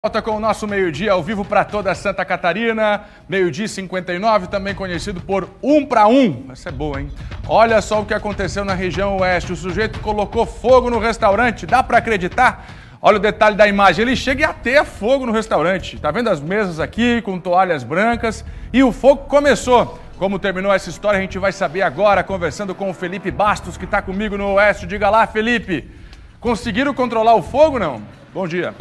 Volta com o nosso meio-dia ao vivo para toda Santa Catarina, meio-dia 59, também conhecido por 1 para 1. Essa é boa, hein? Olha só o que aconteceu na região oeste. O sujeito colocou fogo no restaurante, dá para acreditar? Olha o detalhe da imagem, ele chega a ter fogo no restaurante. Tá vendo as mesas aqui com toalhas brancas e o fogo começou. Como terminou essa história a gente vai saber agora, conversando com o Felipe Bastos, que está comigo no oeste. Diga lá, Felipe, conseguiram controlar o fogo, não? Bom dia.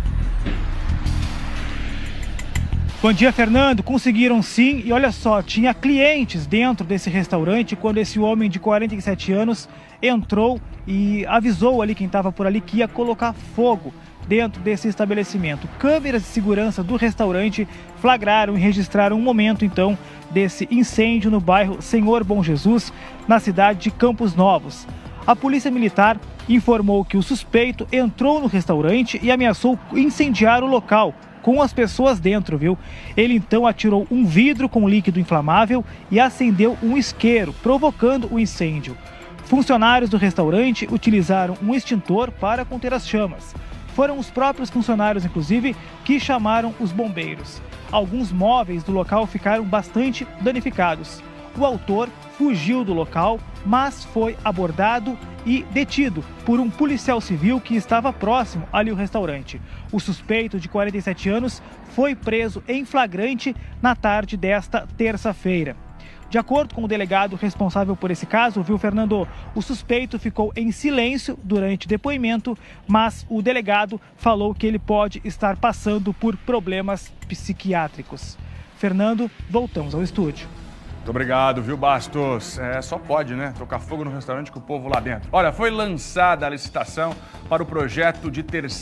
Bom dia, Fernando. Conseguiram sim, e olha só, tinha clientes dentro desse restaurante quando esse homem de 47 anos entrou e avisou ali quem estava por ali que ia colocar fogo dentro desse estabelecimento. Câmeras de segurança do restaurante flagraram e registraram um momento então desse incêndio no bairro Senhor Bom Jesus, na cidade de Campos Novos. A polícia militar informou que o suspeito entrou no restaurante e ameaçou incendiar o local com as pessoas dentro, viu? Ele então atirou um vidro com líquido inflamável e acendeu um isqueiro, provocando o incêndio. Funcionários do restaurante utilizaram um extintor para conter as chamas. Foram os próprios funcionários, inclusive, que chamaram os bombeiros. Alguns móveis do local ficaram bastante danificados. O autor fugiu do local, mas foi abordado e detido por um policial civil que estava próximo ali ao restaurante. O suspeito, de 47 anos, foi preso em flagrante na tarde desta terça-feira. De acordo com o delegado responsável por esse caso, viu, Fernando, o suspeito ficou em silêncio durante o depoimento, mas o delegado falou que ele pode estar passando por problemas psiquiátricos. Fernando, voltamos ao estúdio. Muito obrigado, viu, Bastos? Só pode, né? Tocar fogo no restaurante com o povo lá dentro. Olha, foi lançada a licitação para o projeto de terceira